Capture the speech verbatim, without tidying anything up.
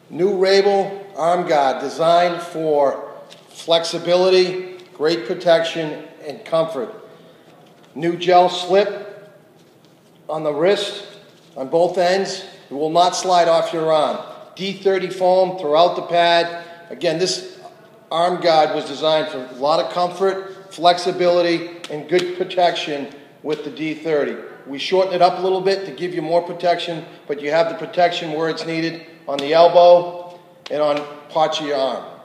New Rabil Arm Guard, designed for flexibility, great protection, and comfort. New gel slip on the wrist, on both ends. It will not slide off your arm. D thirty foam throughout the pad. Again, this arm guard was designed for a lot of comfort, flexibility, and good protection with the D thirty. We shortened it up a little bit to give you more protection, but you have the protection where it's needed on the elbow and on parts of your arm.